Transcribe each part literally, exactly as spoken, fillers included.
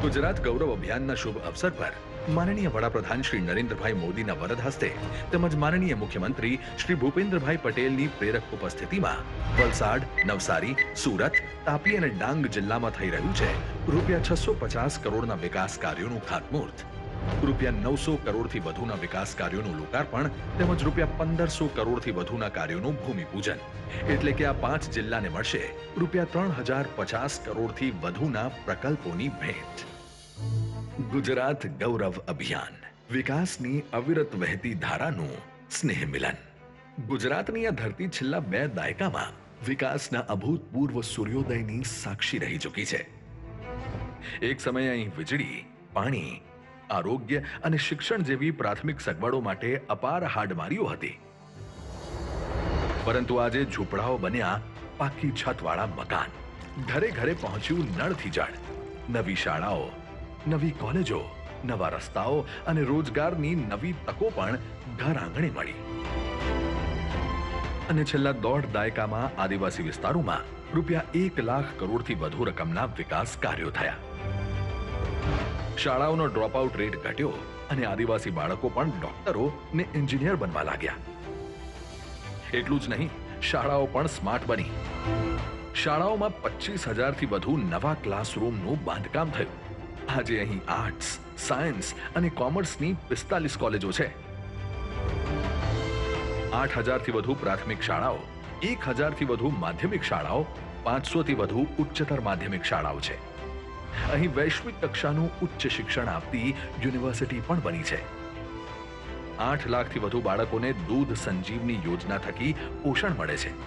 गुजरात गौरव अभियानના શુભ અવસર પર માનનીય વડાપ્રધાન શ્રી નરેન્દ્રભાઈ મોદીના વરદ હસ્તે તેમજ માનનીય મુખ્યમંત્રી શ્રી ભૂપેન્દ્રભાઈ પટેલની પ્રેરક ઉપસ્થિતિમાં વલસાડ, નવસારી, સુરત, તાપી અને ડાંગ જિલ્લામાં થઈ રહ્યું છે રૂપિયા છસો પચાસ કરોડના વિકાસ કાર્યોનું ખાતમુહૂર્ત, રૂપિયા નવસો કરોડથી વધુના વિકાસ કાર્યોનું લોકાર્પણ તેમજ રૂપિયા પંદરસો કરોડથી વધુના કાર્યોનું ભૂમિપૂજન. એટલે કે આ પાંચ જિલ્લાને મળશે રૂપિયા ત્રણ હજાર પચાસ કરોડથી વધુના પ્રકલ્પોની ભેટ. ગુજરાત ગૌરવ અભિયાન, વિકાસની અવિરત વહેતી ધારાનું સ્નેહ મિલન. ગુજરાતની આ ધરતી છેલ્લા બે દાયકામાં વિકાસના અભૂતપૂર્વ સૂર્યોદયની સાક્ષી રહી ચૂકી છે. એક સમયે અહીં વીજળી, પાણી, આરોગ્ય અને શિક્ષણ જેવી પ્રાથમિક સગવડો માટે અપાર હાડમારીઓ હતી. પરંતુ આજે ઝૂંપડાઓ બન્યા પાકી છતવાળા મકાન, ઘરે ઘરે પહોંચ્યું નળથી જળ, નવી શાળાઓ, નવી કોલેજો, નવા રસ્તાઓ અને રોજગારની નવી તકો પણ ઘર આંગણે મળી. અને છેલ્લા દોઢ દાયકામાં આદિવાસી વિસ્તારોમાં રૂપિયા એક લાખ કરોડથી વધુ રકમના વિકાસ કાર્યો થયા. શાળાઓનો ડ્રોપ આઉટ રેટ ઘટ્યો અને આદિવાસી બાળકો પણ ડોક્ટરો ને એન્જિનિયર બનવા લાગ્યા. એટલું જ નહીં, શાળાઓ પણ સ્માર્ટ બની. શાળાઓમાં પચીસ હજારથી વધુ નવા ક્લાસરૂમનું બાંધકામ થયું. આજે અહીં આર્ટ્સ, સાયન્સ અને કોમર્સની પિસ્તાલીસ કોલેજો છે. આઠ હજારથી વધુ પ્રાથમિક શાળાઓ, એક હજારથી વધુ માધ્યમિક શાળાઓ, પાંચસોથી વધુ ઉચ્ચતર માધ્યમિક શાળાઓ છે. અહીં વૈશ્વિક કક્ષાનું ઉચ્ચ શિક્ષણ આપતી યુનિવર્સિટી પણ બની છે. આઠ લાખથી વધુ બાળકોને દૂધ સંજીવની યોજના થકી પોષણ મળે છે.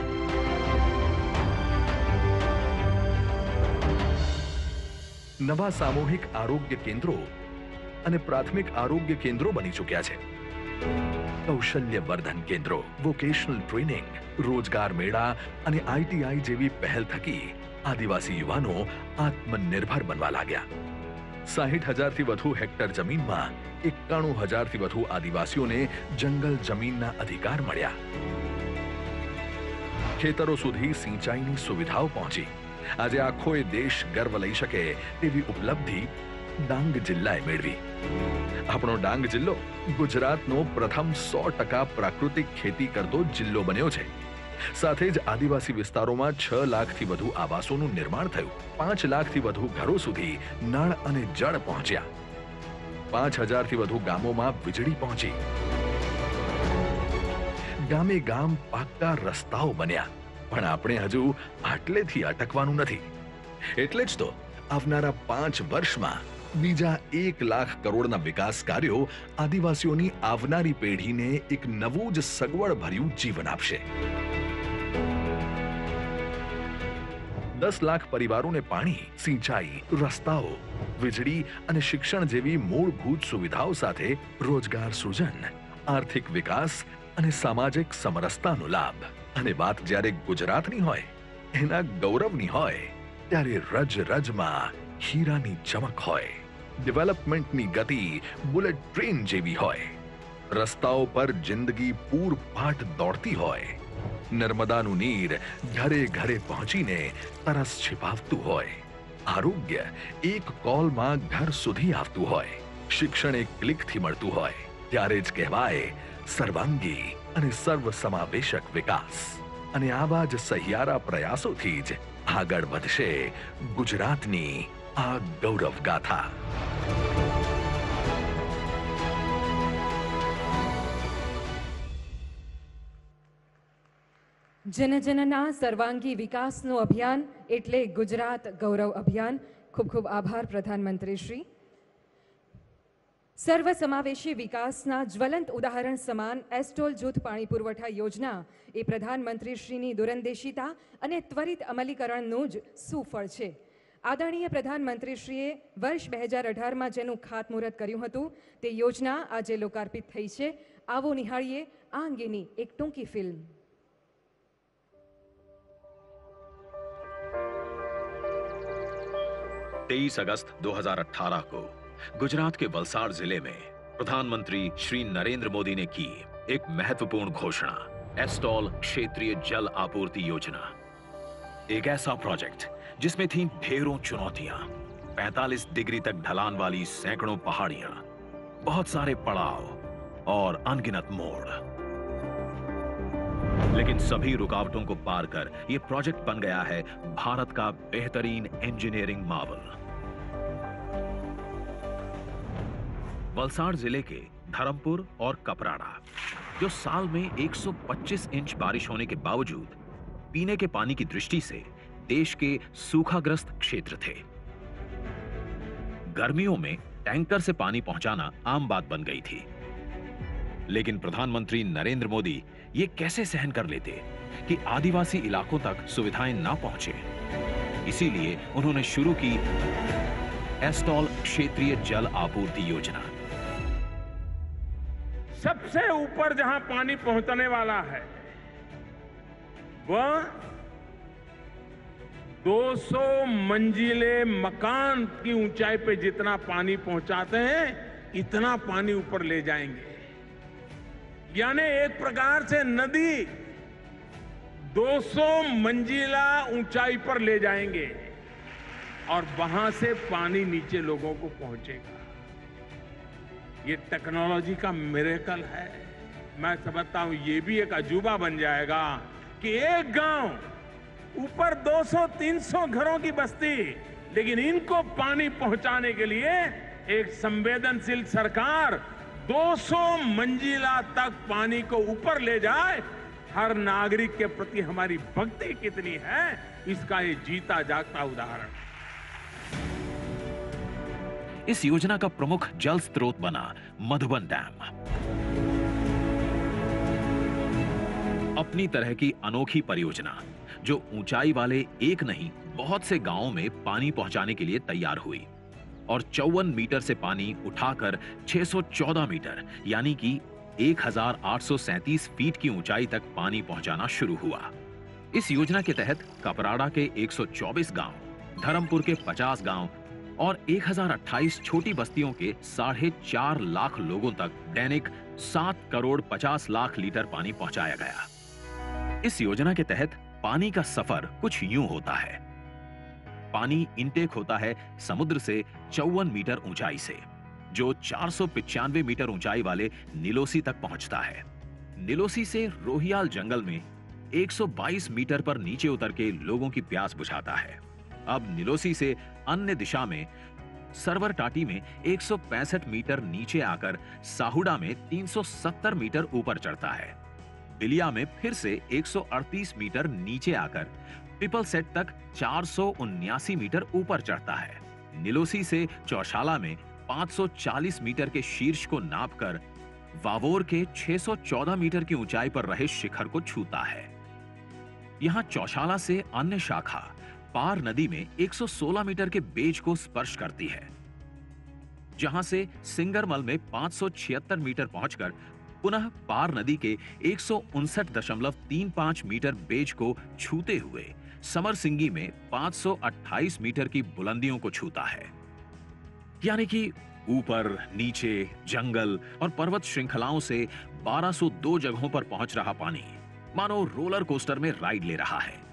નવા સામૂહિક આરોગ્ય કેન્દ્રો અને પ્રાથમિક આરોગ્ય કેન્દ્રો બની ચૂક્યા છે. કૌશલ્ય વર્ધન કેન્દ્રો, વોકેશનલ ટ્રેનિંગ, રોજગાર મેળા અને આઈટીઆઈ જેવી પહેલ થકી આદિવાસી યુવાનો આત્મનિર્ભર બનવા લાગ્યા. સાહીઠ હજારથી વધુ હેક્ટર જમીનમાં એકાણું હજારથી વધુ આદિવાસીઓને જંગલ જમીનના અધિકાર મળ્યા. ખેતરો સુધી સિંચાઈની સુવિધાઓ પહોંચી. આજે આખો દેશ ગર્વ લઈ શકે તેવી ઉપલબ્ધિ ડાંગ જિલ્લાએ મેળવી. આપણો ડાંગ જિલ્લો ગુજરાતનો પ્રથમ સો ટકા પ્રાકૃતિક ખેતી કરતો જિલ્લો બન્યો છે. સાથે જ આદિવાસી વિસ્તારોમાં છ લાખથી વધુ આવાસોનું નિર્માણ થયું. પાંચ લાખથી વધુ ઘરો સુધી નળ અને જળ પહોંચ્યા. પાંચ હજારથી વધુ ગામોમાં વીજળી પહોંચી. ગામે ગામ પાક્કા રસ્તાઓ બન્યા. પણ આપણે હજુ આટલેથી અટકવાનું નથી. એટલે જ તો આવનારા પાંચ વર્ષમાં બીજા એક લાખ કરોડના વિકાસ કાર્યો આદિવાસીઓની આવનારી પેઢીને એક નવું જ સગવડ ભર્યું જીવન આપશે. દસ લાખ પરિવારોને પાણી, સિંચાઈ, રસ્તાઓ, વીજળી અને શિક્ષણ જેવી મૂળભૂત સુવિધાઓ સાથે રોજગાર સૃજન, આર્થિક વિકાસ અને સામાજિક સમરસતાનો લાભ. અને વાત જ્યારે ગુજરાતની હોય, એના ગૌરવની હોય, ત્યારે રજ રજમાં હીરાની ચમક હોય. ડેવલપમેન્ટની ગતિ બુલેટ ટ્રેન જેવી હોય. રસ્તાઓ પર જિંદગી પૂરપાટ દોડતી હોય. નર્મદાનું નીર ઘરે ઘરે પહોંચીને તરસ છિપાવતું હોય. આરોગ્ય એક કોલમાં ઘર સુધી આવતું હોય. શિક્ષણ એક ક્લિકથી મળતું હોય. ત્યારે જ કહેવાય સર્વાંગી અને સર્વસમાવેશક વિકાસ. અને આવા જ સહિયારા પ્રયાસોથી જ આગળ વધશે ગુજરાતની આ ગૌરવ ગાથા. જનજનના સર્વાંગી વિકાસનું અભિયાન એટલે ગુજરાત ગૌરવ અભિયાન. ખૂબ ખૂબ આભાર પ્રધાનમંત્રી શ્રી. સર્વસમાવેશી વિકાસના જ્વલંત ઉદાહરણ સમાન એસ્ટોલ જૂથ પાણી પુરવઠા યોજના એ પ્રધાનમંત્રી શ્રીની દૂરંદેશિતા અને ત્વરિત અમલીકરણનું જ સુફળ છે. આદરણીય પ્રધાનમંત્રીશ્રીએ વર્ષ બે હજાર અઢારમાં જેનું ખાતમુહૂર્ત કર્યું હતું તે યોજના આજે લોકાર્પિત થઈ છે. આવો નિહાળીએ આ અંગેની એક ટૂંકી ફિલ્મ. तेईस अगस्त दो हज़ार अठारह को गुजरात के वलसाड जिले में प्रधानमंत्री श्री नरेंद्र मोदी ने की एक महत्वपूर्ण घोषणा, एस्टॉल क्षेत्रीय जल आपूर्ति योजना। एक ऐसा प्रोजेक्ट जिसमें थी ढेरों चुनौतियां, पैंतालीस डिग्री तक ढलान वाली सैकड़ों पहाड़ियां, बहुत सारे पड़ाव और अनगिनत मोड़। लेकिन सभी रुकावटों को पार कर यह प्रोजेक्ट बन गया है भारत का बेहतरीन इंजीनियरिंग मार्वल। वलसाड़ जिले के धर्मपुर और कपराड़ा, जो साल में एक सौ पच्चीस इंच बारिश होने के बावजूद पीने के पानी की दृष्टि से देश के सूखाग्रस्त क्षेत्र थे। गर्मियों में टैंकर से पानी पहुंचाना आम बात बन गई थी। लेकिन प्रधानमंत्री नरेंद्र मोदी ये कैसे सहन कर लेते कि आदिवासी इलाकों तक सुविधाएं ना पहुंचे। इसीलिए उन्होंने शुरू की एस्टॉल क्षेत्रीय जल आपूर्ति योजना। सबसे ऊपर जहां पानी पहुंचने वाला है वह दो सौ मंजिले मकान की ऊंचाई पे जितना पानी पहुंचाते हैं इतना पानी ऊपर ले जाएंगे। यानी एक प्रकार से नदी दो सौ मंजिला ऊंचाई पर ले जाएंगे और वहां से पानी नीचे लोगों को पहुंचेगा। ये टेक्नोलॉजी का मिरेकल है। मैं समझता हूं ये भी एक अजूबा बन जाएगा कि एक गांव ऊपर दो सौ तीन सौ घरों की बस्ती, लेकिन इनको पानी पहुंचाने के लिए एक संवेदनशील सरकार दो सौ मंजिला तक पानी को ऊपर ले जाए। हर नागरिक के प्रति हमारी भक्ति कितनी है इसका ये जीता जागता उदाहरण। इस योजना का प्रमुख जल स्रोत बना मधुबन डैम। अपनी तरह की अनोखी परियोजना जो ऊंचाई वाले एक नहीं बहुत से गांवों में पानी पहुंचाने के लिए तैयार हुई और चौवन मीटर से पानी उठाकर छह सौ चौदह मीटर यानी कि एक हज़ार आठ सौ सैंतीस फीट की ऊंचाई तक पानी पहुंचाना शुरू हुआ। इस योजना के तहत कपराड़ा के एक सौ चौबीस गांव, धर्मपुर के पचास गांव और एक हज़ार अट्ठाईस छोटी बस्तियों के साढ़े चार लाख लोगों तक दैनिक सात करोड़ पचास लाख लीटर पानी पहुंचाया गया। इस योजना के तहत पानी का सफर कुछ यूं होता है। पानी इनटेक होता है समुद्र से चौवन मीटर ऊंचाई से, जो चार सौ पिचानवे मीटर ऊंचाई वाले निलोसी तक पहुंचता है। निलोसी से रोहियाल जंगल में एक सौ बाईस मीटर पर नीचे उतर के लोगों की प्यास बुझाता है। अब निलोसी से अन्य दिशा में सरवर टाटी में एक सौ पैंसठ मीटर नीचे आकर साहुड़ा में तीन सौ सत्तर मीटर ऊपर चढ़ता है। बिलिया में फिर से एक सौ अड़तीस मीटर नीचे आकर पिपल सेट तक चार सौ उन्यासी मीटर ऊपर चढ़ता है। निलोसी से चौशाला में पाँच सौ चालीस मीटर के शीर्ष को नापकर वावोर के छह सौ चौदह मीटर की ऊंचाई पर रहे शिखर को छूता है। यहां चौशाला से अन्य शाखा पार नदी में एक सौ सोलह मीटर के बेज को स्पर्श करती है, जहां से सिंगरमल में पाँच सौ छिहत्तर मीटर पहुंचकर पुनः पार नदी के एक सौ उनसठ दशमलव तीन पाँच मीटर बेज को छूते हुए समरसिंगी में पाँच सौ अट्ठाईस मीटर की बुलंदियों को छूता है। यानी कि ऊपर नीचे जंगल और पर्वत श्रृंखलाओं से बारह सौ दो जगहों पर पहुंच रहा पानी मानो रोलर कोस्टर में राइड ले रहा है।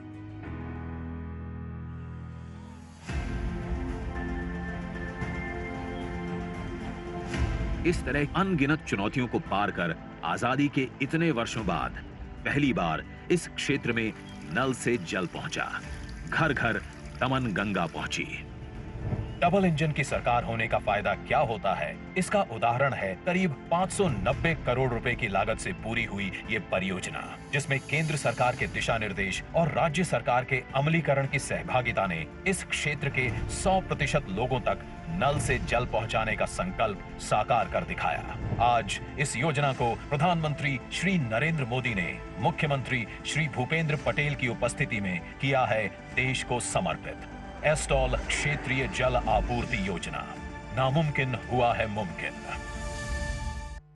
इस तरह अनगिनत चुनौतियों को पार कर आजादी के इतने वर्षों बाद पहली बार इस क्षेत्र में नल से जल पहुंचा। घर घर दमन गंगा पहुंची। डबल इंजन की सरकार होने का फायदा क्या होता है, इसका उदाहरण है करीब पाँच सौ नब्बे करोड़ रुपए की लागत से पूरी हुई ये परियोजना, जिसमें केंद्र सरकार के दिशा निर्देश और राज्य सरकार के अमलीकरण की सहभागिता ने इस क्षेत्र के सौ प्रतिशत लोगों तक नल से जल पहुंचाने का संकल्प साकार कर दिखाया। आज इस योजना को प्रधानमंत्री श्री नरेंद्र मोदी ने मुख्यमंत्री श्री भूपेंद्र पटेल की उपस्थिति में किया है देश को समर्पित। एस्टॉल क्षेत्रीय जल आपूर्ति योजना, नामुमकिन हुआ है मुमकिन।